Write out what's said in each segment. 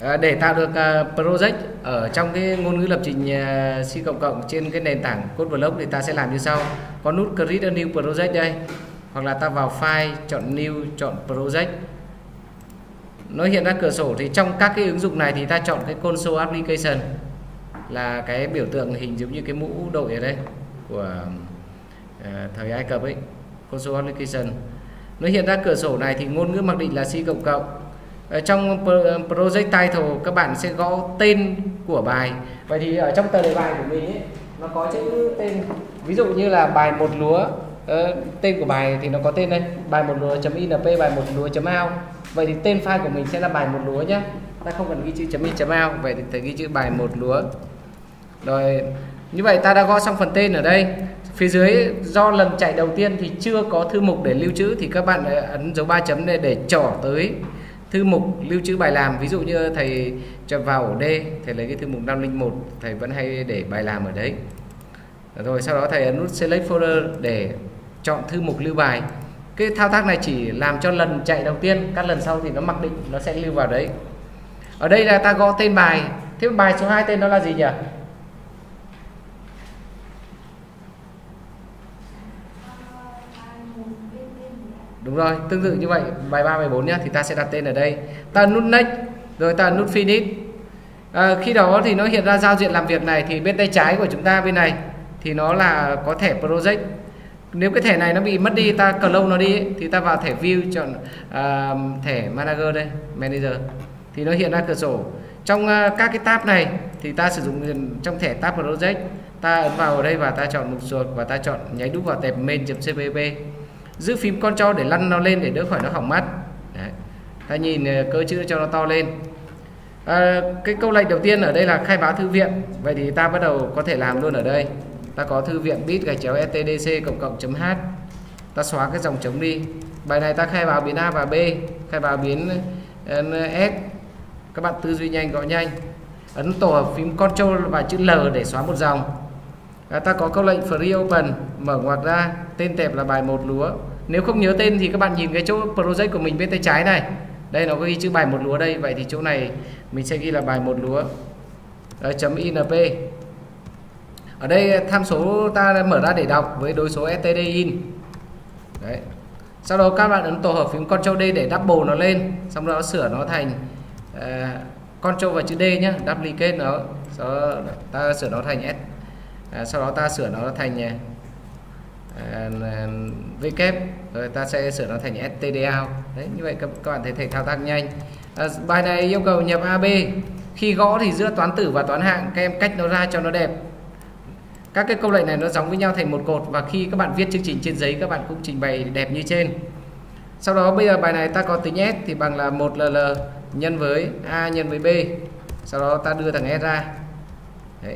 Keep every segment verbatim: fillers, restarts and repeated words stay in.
À, để tạo được uh, project ở trong cái ngôn ngữ lập trình uh, C cộng cộng trên cái nền tảng CodeBlock thì ta sẽ làm như sau. Có nút Create a new project đây, hoặc là ta vào File, chọn New, chọn Project. Nó hiện ra cửa sổ. Thì trong các cái ứng dụng này thì ta chọn cái Console Application, là cái biểu tượng hình giống như cái mũ đội ở đây của uh, thời Ai Cập ấy, Console Application. Nó hiện ra cửa sổ này thì ngôn ngữ mặc định là C cộng cộng. Ở trong project title các bạn sẽ gõ tên của bài. Vậy thì ở trong tờ đề bài của mình ấy, nó có chữ tên, ví dụ như là bài một lúa, ờ, tên của bài thì nó có tên đây, bài một lúa.inp, bài một lúa.out. Vậy thì tên file của mình sẽ là bài một lúa nhé, ta không cần ghi chữ .in.out, vậy thì phải ghi chữ bài một lúa. Rồi như vậy ta đã gõ xong phần tên ở đây. Phía dưới do lần chạy đầu tiên thì chưa có thư mục để lưu trữ thì các bạn ấn dấu ba chấm để, để trỏ tới thư mục lưu trữ bài làm. Ví dụ như thầy cho vào ổ D, thầy lấy cái thư mục năm không một, thầy vẫn hay để bài làm ở đấy. Rồi sau đó thầy ấn nút Select Folder để chọn thư mục lưu bài. Cái thao tác này chỉ làm cho lần chạy đầu tiên, các lần sau thì nó mặc định nó sẽ lưu vào đấy. Ở đây là ta gõ tên bài. Thế bài số hai tên nó là gì nhỉ? Đúng rồi, tương tự như vậy, bài ba, bài bốn nhá, thì ta sẽ đặt tên ở đây. Ta nút Next, rồi ta nút Finish. À, khi đó thì nó hiện ra giao diện làm việc này, thì bên tay trái của chúng ta bên này thì nó là có thẻ Project. Nếu cái thẻ này nó bị mất đi, ta clone nó đi ấy, thì ta vào thẻ View, chọn uh, thẻ Manager đây, Manager, thì nó hiện ra cửa sổ. Trong uh, các cái tab này thì ta sử dụng trong thẻ tab Project, ta ấn vào ở đây và ta chọn mục chuột và ta chọn nháy đúp vào tệp main.cpp. Giữ phím Ctrl để lăn nó lên để đỡ khỏi nó hỏng mắt. Đấy. Ta nhìn cơ chữ cho nó to lên. À, cái câu lệnh đầu tiên ở đây là khai báo thư viện. Vậy thì ta bắt đầu có thể làm luôn ở đây. Ta có thư viện bit gạch chéo stdc cộng cộng chấm h. Ta xóa cái dòng trống đi. Bài này ta khai báo biến A và B, khai báo biến S. Các bạn tư duy nhanh, gõ nhanh. Ấn tổ hợp phím Ctrl và chữ L để xóa một dòng. À, ta có câu lệnh free open, mở ngoặc ra, tên tệp là bài một lúa. Nếu không nhớ tên thì các bạn nhìn cái chỗ project của mình bên tay trái này. Đây nó có ghi chữ bài một lúa đây, vậy thì chỗ này mình sẽ ghi là bài một lúa. Đấy, chấm .inp. Ở đây tham số ta mở ra để đọc với đối số std in. Đấy. Sau đó các bạn ấn tổ hợp phím Ctrl D để double nó lên, xong đó sửa nó thành uh, Ctrl và chữ D nhé, duplicate nó, sau đó ta sửa nó thành S. À, sau đó ta sửa nó thành à, V kép, rồi ta sẽ sửa nó thành stdout. Đấy, như vậy các, các bạn thấy thể thao tác nhanh. À, bài này yêu cầu nhập a bê. Khi gõ thì giữa toán tử và toán hạng các em cách nó ra cho nó đẹp. Các cái câu lệnh này nó giống với nhau thành một cột, và khi các bạn viết chương trình trên giấy các bạn cũng trình bày đẹp như trên. Sau đó bây giờ bài này ta có tính S thì bằng là một L L nhân với A nhân với B. Sau đó ta đưa thằng S ra. Đấy.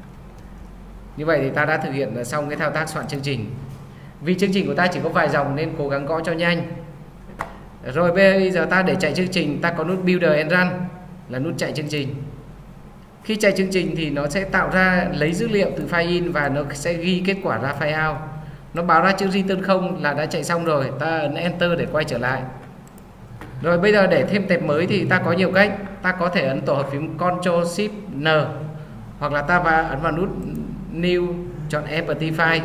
Như vậy thì ta đã thực hiện xong cái thao tác soạn chương trình. Vì chương trình của ta chỉ có vài dòng nên cố gắng gõ cho nhanh. Rồi bây giờ ta để chạy chương trình, ta có nút Builder and Run là nút chạy chương trình. Khi chạy chương trình thì nó sẽ tạo ra lấy dữ liệu từ file in và nó sẽ ghi kết quả ra file out. Nó báo ra chữ return không là đã chạy xong rồi, ta ấn Enter để quay trở lại. Rồi bây giờ để thêm tệp mới thì ta có nhiều cách. Ta có thể ấn tổ hợp phím Ctrl Shift N, hoặc là ta vào, ấn vào nút New, chọn Empty File,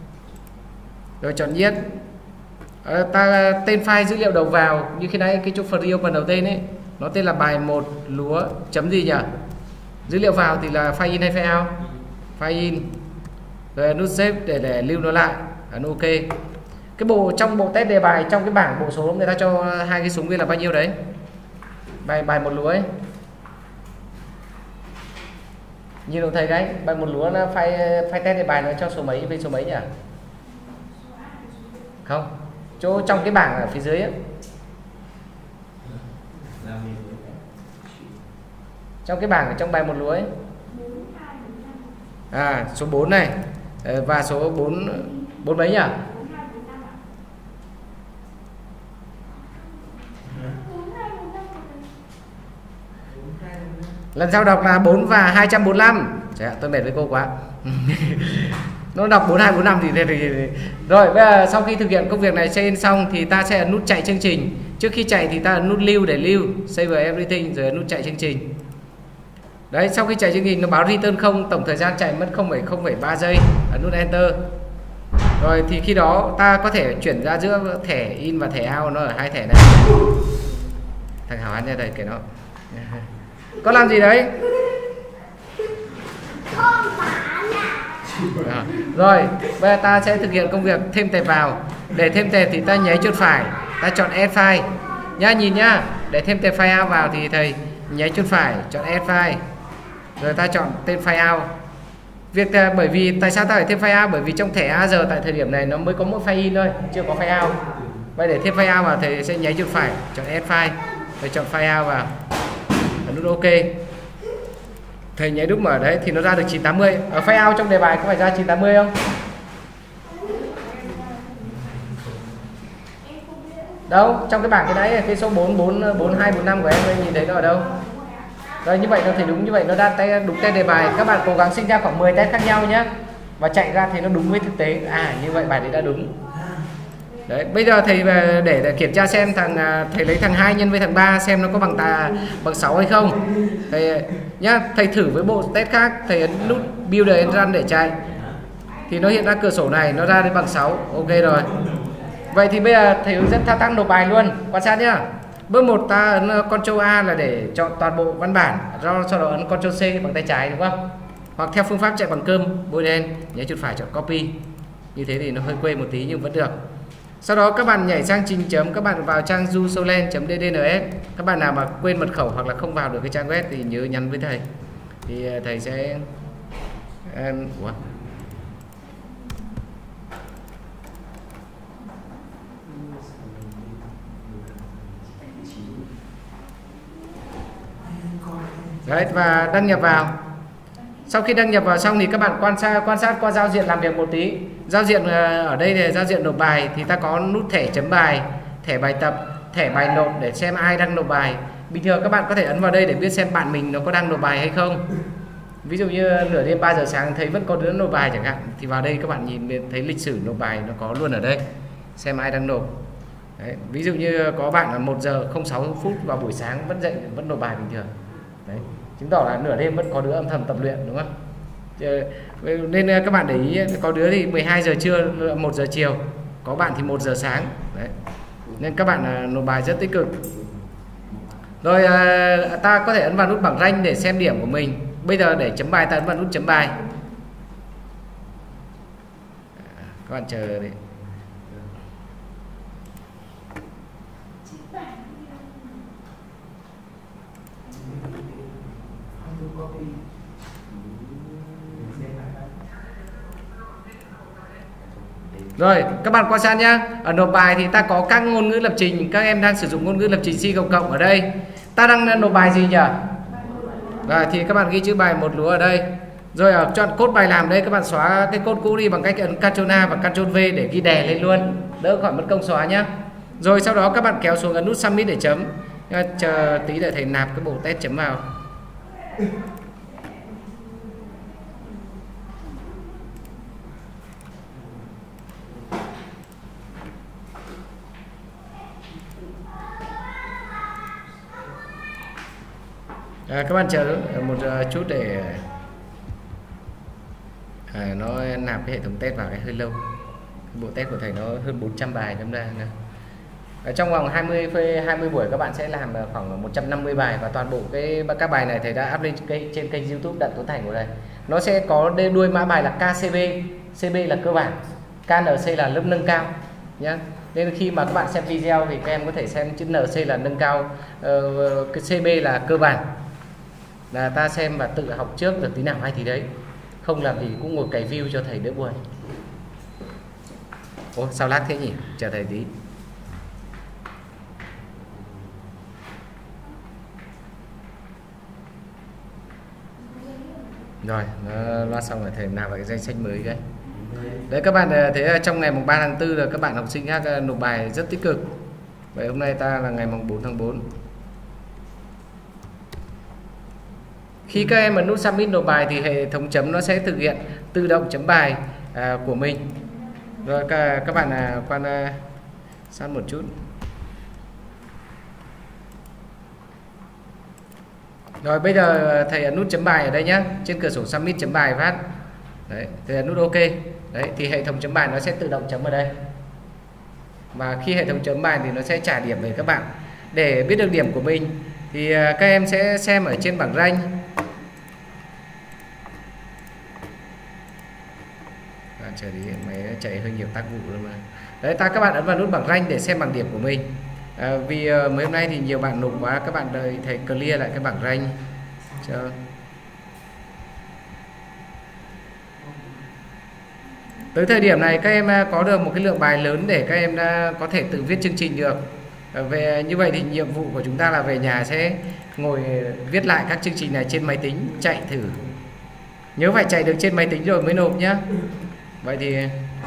rồi chọn Yes. À, ta tên file dữ liệu đầu vào như khi nãy cái chỗ free open đầu tên ấy, nó tên là bài một lúa chấm gì nhỉ? Dữ liệu vào thì là file in hay file out? File in. Rồi nút Save để, để lưu nó lại, ấn OK. Cái bộ trong bộ test đề bài, trong cái bảng bộ số người ta cho hai cái súng kia là bao nhiêu đấy? Bài bài một lúa ấy. Nhìn đồng thầy cái bài một lúa là file file test đề bài nó cho số mấy, bên số mấy nhỉ? Không, chỗ trong cái bảng ở phía dưới ấy. Trong cái bảng ở trong bài một lúa ấy. À, số bốn này và số bốn bốn mấy nhỉ? Lần sau đọc là bốn và hai trăm bốn mươi lăm. Trời ạ, tôi mệt với cô quá. Nó đọc bốn hai bốn năm thì, thì, thì rồi bây giờ sau khi thực hiện công việc này trên xong thì ta sẽ ấn nút chạy chương trình. Chương Trước khi chạy thì ta ấn nút lưu để lưu, save everything, rồi ấn nút chạy chương trình. Đấy, sau khi chạy chương trình nó báo return không, tổng thời gian chạy mất không phẩy không phẩy ba giây, ấn nút enter. Rồi thì khi đó ta có thể chuyển ra giữa thẻ in và thẻ out, nó ở hai thẻ này. Thằng Hảo ăn ra đây kể nó. Có làm gì đấy? Rồi, bây giờ ta sẽ thực hiện công việc thêm tệp vào. Để thêm tệp thì ta nháy chuột phải, ta chọn add file nhá, nhìn nhá. Để thêm tệp file out vào thì thầy nháy chuột phải, chọn add file, rồi ta chọn tên file out. Việc bởi vì tại sao ta phải thêm file out? Bởi vì trong thẻ a rờ tại thời điểm này nó mới có mỗi file in thôi, chưa có file out. Vậy để thêm file out vào thầy sẽ nháy chuột phải, chọn add file, rồi chọn file out vào, ấn nút ok. Thầy nháy đúc mở đấy thì nó ra được chín tám mươi. Ở file out trong đề bài có phải ra chín tám mươi không? Đâu, trong cái bảng cái đấy, cái số bốn bốn bốn hai bốn năm của em nhìn thấy nó ở đâu? Rồi như vậy nó thấy đúng như vậy, nó ra tay đúng tên đề bài. Các bạn cố gắng sinh ra khoảng mười test khác nhau nhé, và chạy ra thì nó đúng với thực tế. À như vậy bài đấy đã đúng. Đấy, bây giờ thầy về để kiểm tra xem thằng thầy lấy thằng hai nhân với thằng ba xem nó có bằng tà bằng sáu hay không. Thầy nhá, thầy thử với bộ test khác, thầy ấn nút build and run để chạy. Thì nó hiện ra cửa sổ này, nó ra đến bằng sáu. Ok rồi. Vậy thì bây giờ thầy hướng dẫn thao tác nộp bài luôn. Quan sát nhá. Bước một ta ấn Ctrl A là để chọn toàn bộ văn bản, sau đó ấn Ctrl C bằng tay trái đúng không? Hoặc theo phương pháp chạy bằng cơm bôi đen, nhấn chuột phải chọn copy. Như thế thì nó hơi quê một tí nhưng vẫn được. Sau đó các bạn nhảy sang trình chấm, các bạn vào trang jusolen chấm d d n s. Các bạn nào mà quên mật khẩu hoặc là không vào được cái trang web thì nhớ nhắn với thầy. Thì thầy sẽ em ủa? Đấy, và đăng nhập vào. Sau khi đăng nhập vào xong thì các bạn quan sát quan sát qua giao diện làm việc một tí. Giao diện ở đây là giao diện nộp bài, thì ta có nút thẻ chấm bài, thẻ bài tập, thẻ bài nộp để xem ai đang nộp bài. Bình thường các bạn có thể ấn vào đây để biết xem bạn mình nó có đang nộp bài hay không. Ví dụ như nửa đêm ba giờ sáng thấy vẫn có đứa nộp bài chẳng hạn, thì vào đây các bạn nhìn thấy lịch sử nộp bài nó có luôn ở đây, xem ai đang nộp. Đấy, ví dụ như có bạn là một giờ không sáu phút vào buổi sáng vẫn dậy vẫn nộp bài bình thường. Đấy, chứng tỏ là nửa đêm vẫn có đứa âm thầm tập luyện đúng không? Nên các bạn để ý, có đứa thì mười hai giờ trưa, một giờ chiều, có bạn thì một giờ sáng. Đấy, nên các bạn nộp bài rất tích cực. Rồi ta có thể ấn vào nút bảng rank để xem điểm của mình. Bây giờ để chấm bài ta ấn vào nút chấm bài. Các bạn chờ đi. Rồi các bạn quan sát nhá, ở nộp bài thì ta có các ngôn ngữ lập trình. Các em đang sử dụng ngôn ngữ lập trình C cộng cộng ở đây. Ta đang nộp bài gì nhỉ? Rồi thì các bạn ghi chữ bài một lúa ở đây. Rồi ở chọn cốt bài làm đây, các bạn xóa cái cốt cũ đi bằng cách ấn Ctrl A và Ctrl V để ghi đè lên luôn, đỡ khỏi mất công xóa nhá. Rồi sau đó các bạn kéo xuống ấn nút Submit để chấm. Chờ tí để thầy nạp cái bộ test chấm vào. À, các bạn chờ một chút để à, nó nạp cái hệ thống test vào cái hơi lâu. Cái bộ test của thầy nó hơn bốn trăm bài đâm ra. Ở trong vòng hai mươi hai mươi buổi các bạn sẽ làm khoảng một trăm năm mươi bài, và toàn bộ cái các bài này thầy đã up lên cái, trên kênh YouTube Đặng Tuấn Thành của đây. Nó sẽ có đuôi mã bài là K C B, C B là cơ bản, K N C là lớp nâng cao nhá. Nên khi mà các bạn xem video thì các em có thể xem chữ N C là nâng cao, uh, cái C B là cơ bản, là ta xem và tự học trước được tí nào hay thì đấy, không làm gì cũng ngồi cày view cho thầy đỡ buồn. Ủa sao lag thế nhỉ, chờ thầy tí. Rồi nó loa xong rồi thầy nào vào cái danh sách mới cái đấy. Các bạn thấy trong ngày mùng ba tháng tư là các bạn học sinh khác nộp bài rất tích cực. Vậy hôm nay ta là ngày mùng bốn tháng tư. Khi các em ấn nút Submit nộp bài thì hệ thống chấm nó sẽ thực hiện tự động chấm bài à, của mình. Rồi các, các bạn à, quan à, sát một chút. Rồi bây giờ thầy ấn nút chấm bài ở đây nhá, trên cửa sổ submit chấm bài phát. Đấy, thầy ấn nút ok. Đấy thì hệ thống chấm bài nó sẽ tự động chấm ở đây. Và khi hệ thống chấm bài thì nó sẽ trả điểm về các bạn. Để biết được điểm của mình thì các em sẽ xem ở trên bảng rank. À, chờ đi, máy chạy hơi nhiều tác vụ luôn mà. Đấy, ta các bạn ấn vào nút bảng rank để xem bảng điểm của mình. À, vì uh, mấy hôm nay thì nhiều bạn nộp quá, các bạn đợi thầy clear lại cái bảng rank cho. Tới thời điểm này các em có được một cái lượng bài lớn để các em có thể tự viết chương trình được. Về như vậy thì nhiệm vụ của chúng ta là về nhà sẽ ngồi viết lại các chương trình này trên máy tính, chạy thử. Nhớ phải chạy được trên máy tính rồi mới nộp nhá. Vậy thì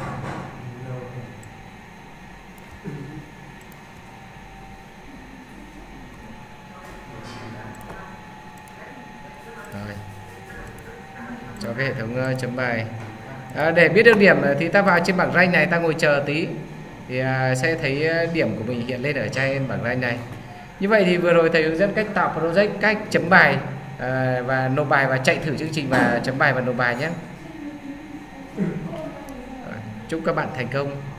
rồi. Cho cái hệ thống chấm bài. À, để biết được điểm thì ta vào trên bảng rank này, ta ngồi chờ tí thì à, sẽ thấy điểm của mình hiện lên ở trên bảng rank này. Như vậy thì vừa rồi thầy hướng dẫn cách tạo project, cách chấm bài à, và nộp bài và chạy thử chương trình và chấm bài và nộp bài nhé. Chúc các bạn thành công.